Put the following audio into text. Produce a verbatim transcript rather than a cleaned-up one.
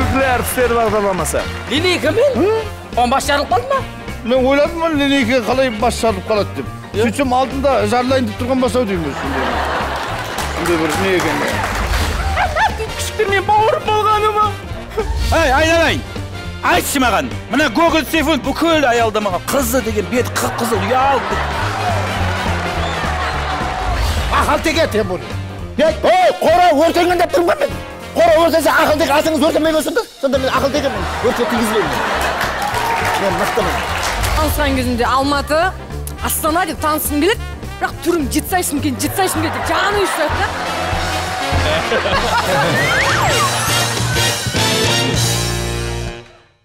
Nükleer sfer bağlaması. Lineyka men? On başarılıp kaldı mı? Men oyladım onu lineyka kalay başarılıp kalat dep. Sütüm altında jarlayın dep turgan basau deymiz. Şunday bir ne eкен ya? Küçüktür men bağırıp bolganıma. Hey, aylanay. Aytшы mаған. Mına Google telefon бүкіл аялдамаға қызы деген бет қып-қызыл ұялып. Ақыл теге тем бұл. Ей, қора өртенген деп тұрмын мен. Қора өртенсе ақыл теге асыңыз өртенмей болсындар. Сонда мен ақыл теге мен өртеп тигізбеймін. Мен мықтымын. Танысқан кезімде Алматы, Астана деп танысым келеді. Бірақ түрім жетсайшым екен, жетсайшым келеді деп жаны ұйыстайды да.